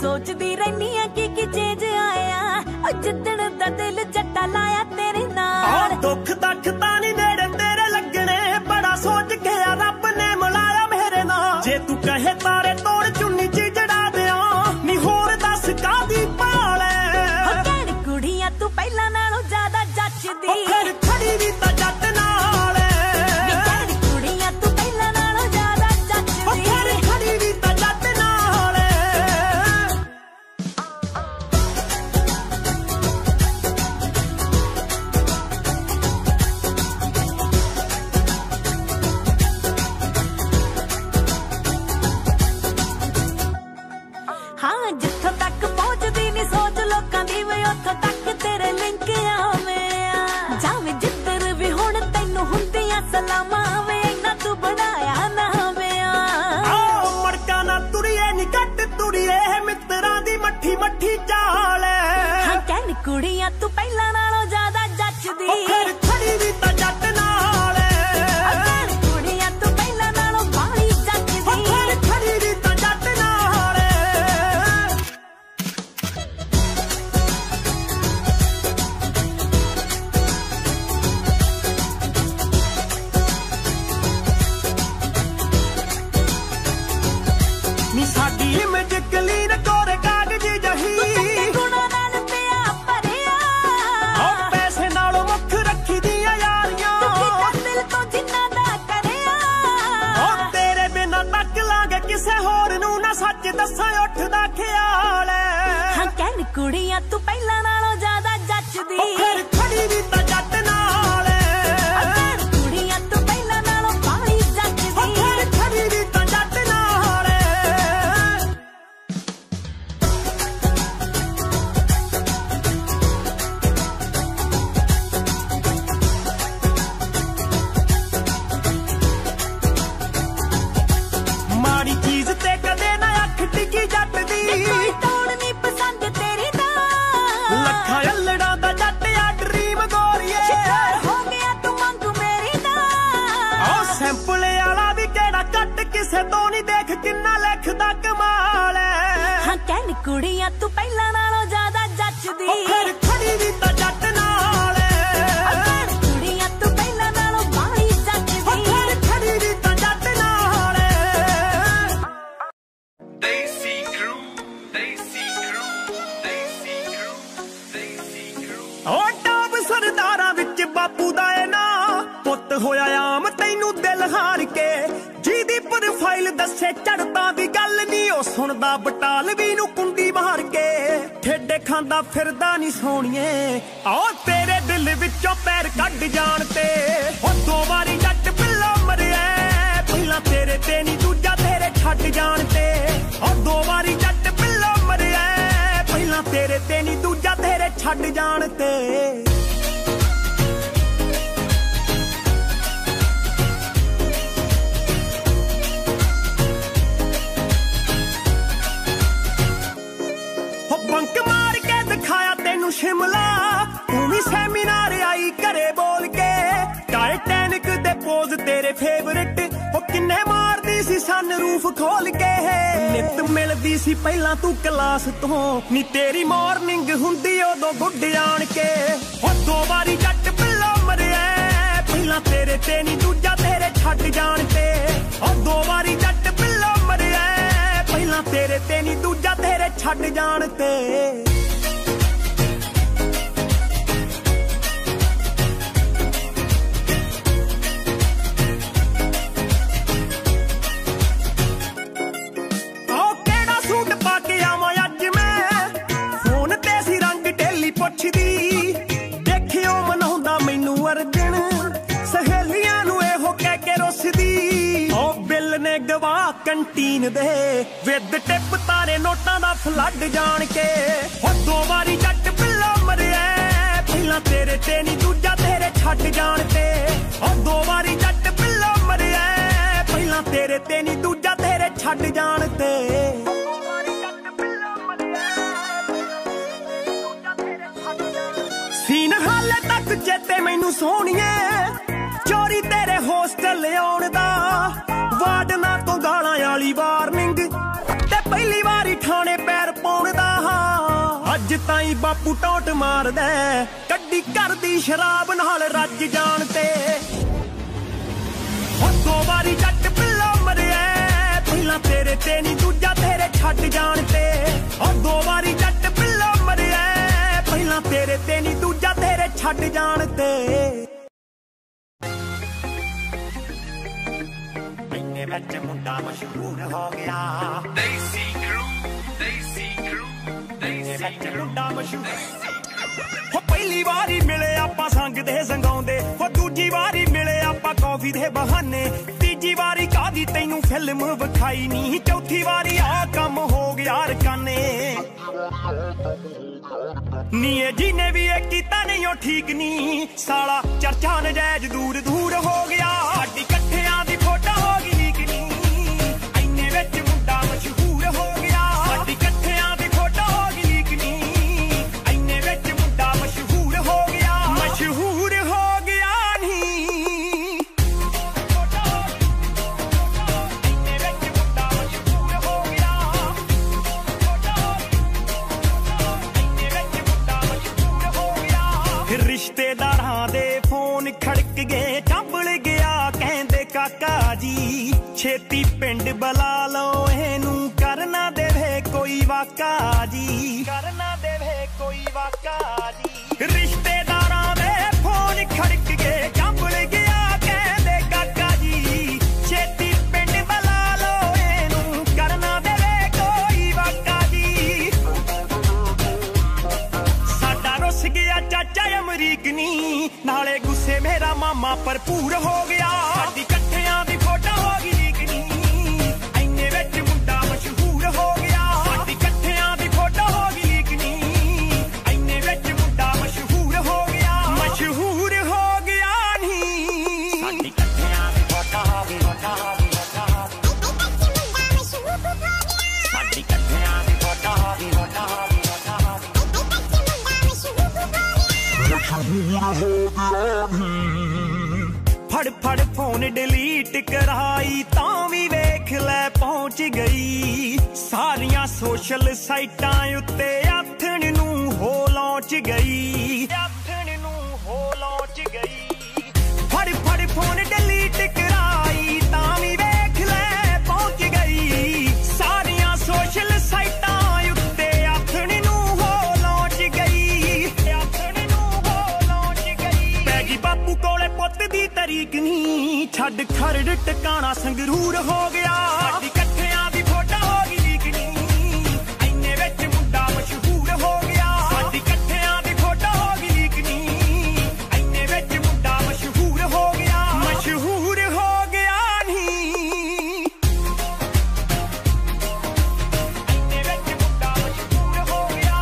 सोचदी रहनी है कि चेंज आया जिद्दन दा दिल जट्टा लाया तेरे नाल। दुख दख तां नहीं नेड़े तेरे लगने बड़ा सोच के रब ने मिलाया मेरे नाल। जे तू कहे तारे तोड़ चुन्नी च जड़ा दिया नी होर दस कादी पाले। कहण कुड़ियां तू पहला नालों ज्यादा जचदी फिर खड़ी भी तां जट नाल। कहण कुड़ियां तू पहला नालों ज्यादा जचदी फिर खड़ी भी तां जट नाल। हाँ जिथों तक पहुंचदी नी सोच लोकां दी वे उत्थों तक तेरे लिंक आवे जावे जिद्दर भी हुण तैनू हुंदियां सलामां वे इन्ना तू बनाया ना वे मड़का ना तुरिए नी कट तुरिए मित्तरां दी मट्ठी मट्ठी चाल। हाँ कहण कुड़ियां तू पहला नालों ज्यादा जचदी फिर खड़ी भी तां जट नाल। कहण कुड़ियां तू पहला नालों बाली जचदी फिर खड़ी भी तां जट नाल। नी साडी इमेज क्लीन कोरे कागज जही गुणां नाल पिया भरिया पैसे नालों मुख रखी दियां यारियां दिल तो जिन्ना दा करिया तेरे बिना तक लागे किसे होर नू ना सच दसां उठदा ख्याल। हाँ कहण कुड़ियां तू पहला नालों ज्यादा जचदी फिर खड़ी भी तां जट नाल। कहण कुड़ियां तू पहला नालों बाली जचदी फिर खड़ी भी तां जट नाल। माड़ी चीज ते कदे ना अख टिकी जट दी कोई तोड़ नी पसंद तेरी दा लखा अल्लड़ा दा जट आ ड्रीम गोरीए। शिकार हो गया तू मंग मेरी दा सैंपल आला भी केड़ा कट किसे तो नहीं देख किन्ना लिखदा कमाल। हाँ कहण कुड़ियां तू पहला नालों ज्यादा जचदी फिर खड़ी भी तां जट नाल। कहण कुड़ियां तू पहला नालों बाली जचदी फिर खड़ी भी तां जट नाल। Desi crew, Desi crew, Desi crew, Desi crew. ਓ ਟਾਪ ਸਰਦਾਰਾਂ ਵਿੱਚ ਬਾਪੂ ਦਾ ਏ ਨਾ ਪੁੱਤ ਹੋਇਆ ਆਮ ਤੈਨੂੰ ਦਿਲ ਹਾਰ ਕੇ ਜਿਹਦੀ ਪ੍ਰੋਫਾਈਲ ਦੱਸੇ ਚੜਦਾ ਵੀ ਗੱਲ ਨਹੀਂ ਉਹ ਸੁਣਦਾ ਬਟਾਲਵੀ ਨੂੰ ਕੁੰਡੀ ਮਾਰ ਕੇ ਠੇਡੇ ਖਾਂਦਾ ਫਿਰਦਾ ਨਹੀਂ ਸੋਹਣੀਏ ਆ ਤੇਰੇ ਦਿਲ ਵਿੱਚੋਂ ਪੈਰ ਕੱਢ ਜਾਣ ਤੇ ਉਹ ਦੋ ਵਾਰੀ ਜੱਟ ਪਿੱਲਾ ਮਰਿਆ ਪਹਿਲਾਂ ਤੇਰੇ ਤੇ ਨਹੀਂ ਦੂਜਾ ਤੇਰੇ ਛੱਡ ਜਾਣ ਤੇ ਉਹ ਦੋ ਵਾਰੀ ਜੱਟ ਪਿੱਲਾ ਮਰਿਆ ਪਹਿਲਾਂ ਤੇਰੇ ਤੇ ਨਹੀਂ ਦੂਜਾ ਤੇਰੇ ਛੱਡ ਜਾਣ ਤੇ। ਬੰਕ ਮਾਰ ਕੇ ਦਿਖਾਇਆ ਤੈਨੂੰ ਸ਼ਿਮਲਾ ਤੂੰ ਵੀ ਸੈਮੀਨਾਰ ਆਈ ਘਰੇ ਬੋਲ ਕੇ ਟਾਈਟੈਨਿਕ ਦੇ ਪੋਜ਼ ਤੇਰੇ ਫੇਵਰਿਟ ਉਹ ਕਿੰਨੇ ਮਾਰਦੀ ਸੀ ਸਨ ਰੂਫ ਖੋਲ ਕੇ ਨਿੱਤ ਮਿਲਦੀ ਸੀ ਪਹਿਲਾਂ ਤੂੰ ਕਲਾਸ ਤੋਂ ਨੀ ਤੇਰੀ ਮਾਰਨਿੰਗ ਹੁੰਦੀ ਉਦੋਂ ਗੁੱਡ ਆਣ ਕੇ ਉਹ ਦੋ ਵਾਰੀ ਜੱਟ ਪਿੱਲਾ ਮਰਿਆ ਪਹਿਲਾਂ ਤੇਰੇ ਤੇ ਨਹੀਂ ਦੂਜਾ ਤੇਰੇ ਛੱਡ ਜਾਣ ਤੇ ਉਹ ਦੋ ਵਾਰੀ ਜੱਟ ਪਿੱਲਾ ਮਰਿਆ ਪਹਿਲਾਂ ਤੇਰੇ ਤੇ ਨਹੀਂ ਦੂਜਾ ਤੇਰੇ ਛੱਡ ਜਾਣ ਤੇ। ਕਿਹੜਾ ਸੂਟ ਪਾ ਕੇ ਆਵਾਂ ਅੱਜ ਮੈਂ ਫੋਨ ਤੇ ਸੀ ਰੰਗ ਢੇਲੀ ਪੁੱਛਦੀ ਦੇਖਿਓ ਮਨਾਉਂਦਾ ਮੈਨੂੰ ਅਰਜਨ ਸਹੇਲੀਆਂ ਨੂੰ ਇਹੋ ਕਹਿ ਕੇ ਰੁੱਸਦੀ ਉਹ ਬਿੱਲ ਨੇ ਗਵਾ ਕੰਟੀਨ ਦੇ ਵਿਦ ਟਿਪ ਤਾਰੇ ਨੋਟਾਂ ਦਾ ਫਲੱਡ ਜਾਣ ਕੇ ਉਹ ਦੋ ਵਾਰੀ ਜੱਟ ਪਿੱਲਾ ਮਰਿਆ ਪਹਿਲਾਂ ਤੇਰੇ ਤੇ ਨਹੀਂ ਦੂਜਾ ਤੇਰੇ ਛੱਡ ਜਾਣ ਤੇ ਉਹ ਦੋ ਵਾਰੀ ਜੱਟ ਪਿੱਲਾ ਮਰਿਆ ਪਹਿਲਾਂ ਤੇਰੇ ਤੇ ਨਹੀਂ ਦੂਜਾ ਤੇਰੇ ਛੱਡ ਜਾਣ ਤੇ। ਸੀਨ ਹਾਲੇ ਤੱਕ ਚੇਤੇ ਮੈਨੂੰ ਸੋਹਣੀਏ ਚੋਰੀ ਤੇਰੇ ਹੋਸਟਲ ਆਉਣ ਦਾ ਵਾਰਡਨਾਂ ਤੋਂ ਗਾਲਾਂ ਵਾਲੀ ਵਾਰਨਿੰਗ ਤੇ ਪਹਿਲੀ ਵਾਰੀ ਥਾਣੇ ਪੈਰ ਪਾਉਣ ताई बापू टोट मार दे कड्डी कर दी शराब नाल रज जान ते दो बारी जट पिल्ला मरिया पहला तेरे ते नी दूजा तेरे छड्ड जान ते दो बारी जट पिल्ला मरिया पहला तेरे ते नी दूजा तेरे छड्ड जान ते महीने विच मुंडा मशहूर हो गया Daisy Crew, Daisy Crew, Daisy Crew, ਮੁੰਡਾ ਮਸ਼ਹੂਰ ਹੋ ਪਹਿਲੀ ਵਾਰੀ ਮਿਲੇ ਆਪਾਂ ਸੰਗ ਦੇ ਸੰਗਾਉਂਦੇ ਹੋ ਦੂਜੀ ਵਾਰੀ ਮਿਲੇ ਆਪਾਂ ਕੌਫੀ ਦੇ ਬਹਾਨੇ ਤੀਜੀ ਵਾਰੀ ਕਾਦੀ ਤੈਨੂੰ ਫਿਲਮ ਵਿਖਾਈ ਨਹੀਂ ਚੌਥੀ ਵਾਰੀ ਆ ਕੰਮ ਹੋ ਗਿਆ ਰਕਾਨੇ ਨੀ ਇਹ ਜਿਹਨੇ ਵੀ ਇਹ ਕੀਤਾ ਨਹੀਂ ਉਹ ਠੀਕ ਨਹੀਂ ਸਾਲਾ ਚਰਚਾ ਨਜਾਇਜ਼ ਦੂਰ ਦੂਰ ਹੋ ਗਿਆ ਸਾਡੀ ਇਕੱਠਿਆਂ ਦੀ ਫੋਟੋ ਹੋ ਗਈ ਲੀਕ ਨਹੀਂ ਐਨੇ ਵਿੱਚ ਮੁੰਡਾ ਮਸ਼ਹੂਰ ਹੋ ਗਿਆ ਸਾਡੀ ਇਕੱਠਿਆਂ ਦੀ ਫੋਟੋ ਹੋ ਗਈ ਲੀਕ ਨਹੀਂ ਐਨੇ ਵਿੱਚ ਮੁੰਡਾ ਮਸ਼ਹੂਰ ਹੋ ਗਿਆ ਮਸ਼ਹੂਰ ਹੋ ਗਿਆ ਨਹੀਂ ਐਨੇ ਵਿੱਚ ਮੁੰਡਾ ਮਸ਼ਹੂਰ ਹੋ ਗਿਆ ਐਨੇ ਵਿੱਚ ਮੁੰਡਾ ਮਸ਼ਹੂਰ ਹੋ ਗਿਆ ਰਿਸ਼ਤੇਦਾਰਾਂ ਦੇ ਫੋਨ ਖੜਕ ਗਏ ਚੰਬਲ ਗਿਆ ਕਹਿੰਦੇ ਕਾਕਾ ਜੀ ਛੇਤੀ ਪਿੰਡ ਬੁਲਾ ਲਓ ਇਹਨੂੰ ਕਰਨਾ ਦੇਵੇ ਕੋਈ ਵਾਕਾ ਜੀ ਕਰਨਾ ਦੇਵੇ ਕੋਈ ਵਾਕਾ ਜੀ ਰਿਸ਼ਤੇਦਾਰਾਂ ਦੇ ਫੋਨ ਖੜਕ ਗਏ ਚੰਬਲ ਗਿਆ ਕਹਿੰਦੇ ਕਾਕਾ ਜੀ ਛੇਤੀ ਪਿੰਡ ਬੁਲਾ ਲਓ ਇਹਨੂੰ ਕਰਨਾ ਦੇਵੇ ਕੋਈ ਵਾਕਾ ਜੀ ਸਾਡਾ ਰੁੱਸ ਗਿਆ ਚਾਚਾ ਅਮਰੀਕ ਨੀ ਨਾਲੇ ਗੁੱਸੇ ਮੇਰਾ ਮਾਮਾ ਭਰਪੂਰ ਹੋ ਗਿਆ ਸਾਡੀ ਇਕੱਠਿਆਂ ਦੀ ਫੋਟੋ ਹੋ ਗਈ ਲੀਕ ਨੀ ਐਨੇ ਵਿੱਚ ਮੁੰਡਾ ਮਸ਼ਹੂਰ ਹੋ ਗਿਆ ਸਾਡੀ ਇਕੱਠਿਆਂ ਦੀ ਫੋਟੋ ਹੋ ਗਈ ਲੀਕ ਨੀ ਐਨੇ ਵਿੱਚ ਮੁੰਡਾ ਮਸ਼ਹੂਰ ਹੋ ਗਿਆ ਮਸ਼ਹੂਰ ਹੋ ਗਿਆ ਨੀ ਸਾਡੀ ਇਕੱਠਿਆਂ ਦੀ ਫੋਟੋ ਹੋ ਗਈ ਸਾਡੀ ਇਕੱਠਿਆਂ ਦੀ ਫੋਟੋ ਹੋ ਗਈ ਫੜ ਫੜ ਫੋਨ ਡਿਲੀਟ ਕਰਾਈ ਤਾਂ ਵੀ ਵੇਖ ਲੈ ਪਹੁੰਚ ਗਈ ਸਾਰੀਆਂ ਸੋਸ਼ਲ ਸਾਈਟਾਂ ਉੱਤੇ ਆਥਣ ਨੂੰ ਹੋ ਲੌਂਚ ਗਈ ਆਥਣ ਨੂੰ ਹੋ ਲੌਂਚ ਗਈ ਫੜ ਫੜ ਫੋਨ ਡਿਲੀਟ ਕਰਾਈ ਤਾਂ ਵੀ ਵੇਖ ਲੈ ਪਹੁੰਚ ਗਈ ਸਾਰੀਆਂ ਸੋਸ਼ਲ ਸਾਈਟਾਂ ਉੱਤੇ ਆਥਣ ਨੂੰ ਹੋ ਲੌਂਚ ਗਈ ਆਥਣ ਨੂੰ ਹੋ ਲੌਂਚ ਗਈ ਪੈ ਗਈ ਬਾਪੂ ਕੋਲੇ ਪੁੱਤ ਦੀ ਤਰੀਕ ਨਹੀਂ ਛੱਡ ਖਰੜ ਟਿਕਾਣਾ ਸੰਗਰੂਰ ਹੋ ਗਿਆ ਸਾਡੀ ਇਕੱਠਿਆਂ ਦੀ ਫੋਟੋ ਹੋ ਗਈ ਲੀਕ ਨਹੀਂ ਐਨੇ ਵਿੱਚ ਮੁੰਡਾ ਮਸ਼ਹੂਰ ਹੋ ਗਿਆ ਸਾਡੀ ਇਕੱਠਿਆਂ ਦੀ ਫੋਟੋ ਹੋ ਗਈ ਲੀਕ ਨਹੀਂ ਐਨੇ ਵਿੱਚ ਮੁੰਡਾ ਮਸ਼ਹੂਰ ਹੋ ਗਿਆ ਮਸ਼ਹੂਰ ਹੋ ਗਿਆ ਨਹੀਂ ਐਨੇ ਵਿੱਚ ਮੁੰਡਾ ਮਸ਼ਹੂਰ ਹੋ ਗਿਆ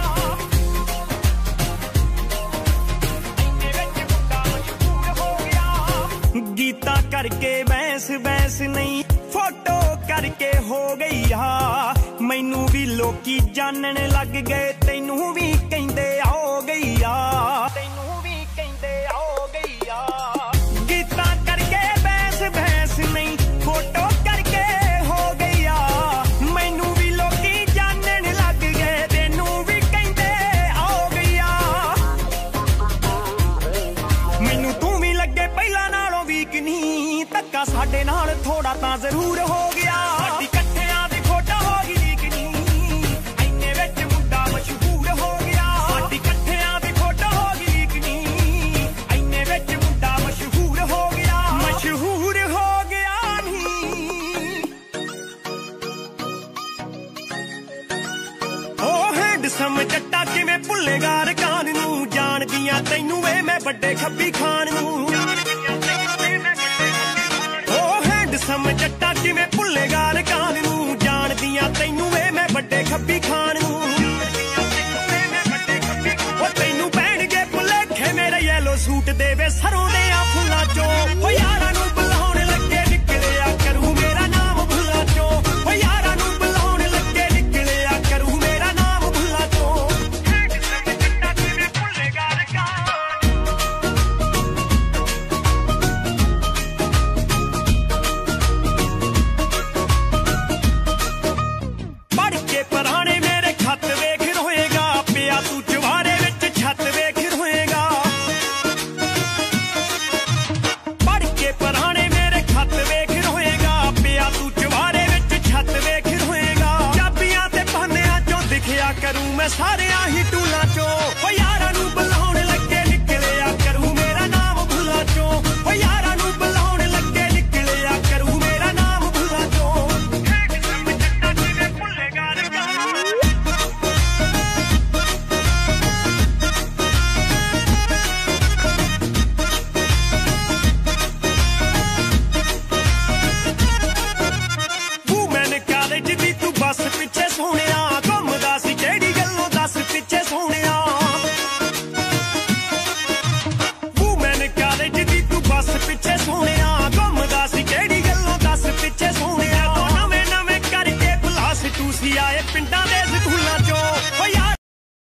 ਐਨੇ ਵਿੱਚ ਮੁੰਡਾ ਮਸ਼ਹੂਰ ਹੋ ਗਿਆ ਗੀਤਾ ਕਰਕੇ ਬੈਸ ਨਹੀਂ ਫੋਟੋ ਕਰਕੇ ਹੋ ਗਈ ਆ ਮੈਨੂੰ ਵੀ ਲੋਕੀ ਜਾਣਨ ਲੱਗ ਗਏ ਤੈਨੂੰ ਵੀ ਕਹਿੰਦੇ ਆਓ ਗਈ ਆ ਤੈਨੂੰ ਵੀ ਕਹਿੰਦੇ ਆਓ ਗਈ ਆ ਗੀਤਾ ਕਰਕੇ ਬੈਸ ਨਹੀਂ ਫੋਟੋ ਕਰਕੇ ਹੋ ਗਈ ਆ ਮੈਨੂੰ ਵੀ ਲੋਕੀ ਜਾਣਨ ਲੱਗ ਗਏ ਤੈਨੂੰ ਵੀ ਕਹਿੰਦੇ ਆਓ ਗਈ ਆ ਮੈਨੂੰ ਤੂੰ ਵੀ ਲੱਗੇ ਪਹਿਲਾਂ ਨਾਲੋਂ ਵੀਕ ਨਹੀਂ ਧੱਕਾ ਸਾਡੇ ਨਾਲ ਥੋੜਾ ਤਾਂ ਜ਼ਰੂਰ ਹੋ ਗਿਆ ਸਾਡੀ ਇਕੱਠਿਆਂ ਦੀ ਫੋਟੋ ਹੋ ਗਈ ਲੀਕ ਨਹੀਂ ਐਨੇ ਵਿੱਚ ਮੁੰਡਾ ਮਸ਼ਹੂਰ ਹੋ ਗਿਆ ਸਾਡੀ ਇਕੱਠਿਆਂ ਦੀ ਫੋਟੋ ਹੋ ਗਈ ਲੀਕ ਨਹੀਂ ਐਨੇ ਵਿੱਚ ਮੁੰਡਾ ਮਸ਼ਹੂਰ ਹੋ ਗਿਆ ਮਸ਼ਹੂਰ ਹੋ ਗਿਆ ਨਹੀਂ ਉਹ ਹੈਂਡਸਮ ਜੱਟਾ ਕਿਵੇਂ ਭੁੱਲੇਗਾ ਰਕਾਨ ਨੂੰ ਜਾਣਦੀਆਂ ਤੈਨੂੰ ਵੇ ਮੈਂ ਵੱਡੇ ਖੱਬੀ ਖਾਨ ਨੂੰ ਸਮ ਜੱਟਾ ਕਿਵੇਂ ਭੁੱਲੇਗਾ ਰਕਾਨ ਨੂੰ ਜਾਣਦੀਆਂ ਤੈਨੂੰ ਵੇ ਮੈਂ ਵੱਡੇ ਖੱਬੀ ਖਾਨ ਨੂੰ ਉਹ ਤੈਨੂੰ ਪੈਣਗੇ ਭੁਲੇਖੇ ਮੇਰੇ ਯੈਲੋ ਸੂਟ ਦੇ ਵੇ ਸਰੋਂ ਦੇ ਆ ਫੁੱਲਾਂ ਚੋਂ ਉਹ ਯਾਰਾਂ ਨੂੰ ਬੁਲਾਉਣ ਲੱਗੇ ਨਿਕਲਿਆ ਕਰੂ ਮੇਰਾ ਨਾਮ ਭੁੱਲਾਂ ਚੋਂ ਉਹ ਯਾਰਾਂ ਨੂੰ ਬੁਲਾਉਣ ਲੱਗੇ ਨਿਕਲਿਆ ਕਰੂ ਮੇਰਾ ਨਾਮ ਭੁੱਲਾਂ ਚੋਂ ਸਮ ਜੱਟਾ ਕਿਵੇਂ ਭੁੱਲੇਗਾ ਰਕਾਨ मैं सारे ही टूला चो यारा नू बुलाउण लगे निकलिया करूं मेरा नाम भुला चो यारा नू बुलाउण लगे निकलिया करूं मेरा नाम भुला चो वूमेन कॉलेज दी तू बस पिछे सोहणिया घुमदा सी केड़ी गल्लों दस पिछे सोहणिया वूमेन कॉलेज दी तू बस पिछे सोहणिया घुमदा सी केड़ी गल्लों दस पिछे सोहणिया तो नवें नवें करके बुलास तू सी आए पिंडां दे स्कूलां चो यार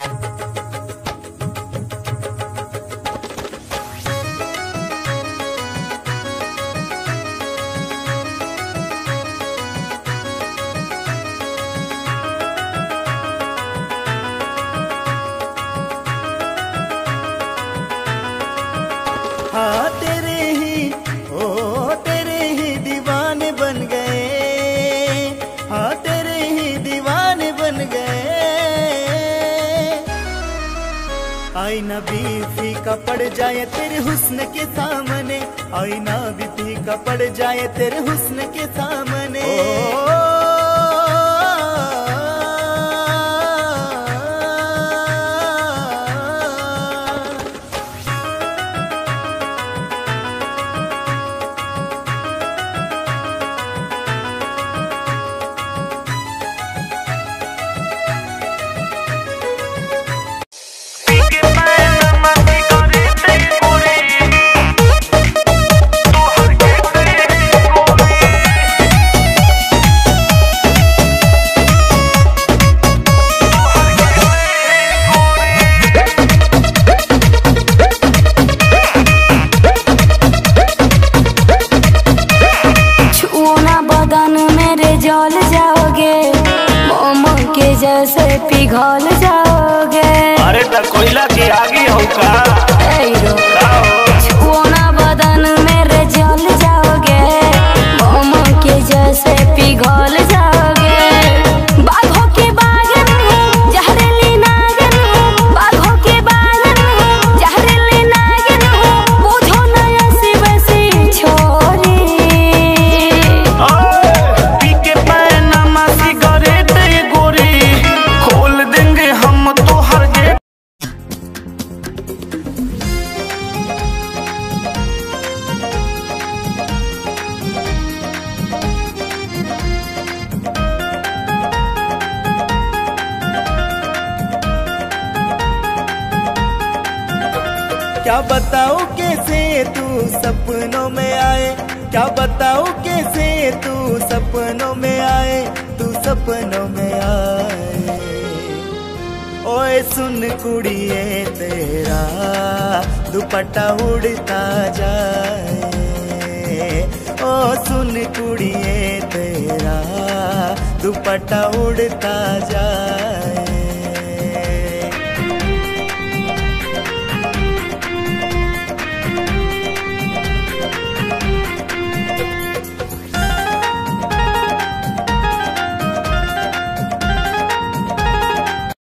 हाँ तेरे ही दीवाने बन गए हाँ तेरे ही दीवाने बन गए आईना भी फीका पड़ जाए तेरे हुस्न के सामने आईना भी फीका पड़ जाए तेरे हुस्न के सामने जल जाओगे मोमो के जैसे पिघल जाओगे अरे तो कोयला की आगी हो का छुओना बदन मेरे जल जाओगे मोमो के जैसे पिघल जाओगे बाघों के बागन हूँ जहरीली नागिन हूँ बाघों के बागन हूँ जहरीली नागिन हूँ बुझो न ऐसी वैसी छोरी क्या बताऊं कैसे तू सपनों में आए क्या बताऊं कैसे तू सपनों में आए तू सपनों में आए ओए सुन कुड़िए तेरा दुपट्टा उड़ता जाए ओ सुन कुड़िए तेरा दुपट्टा उड़ता जाए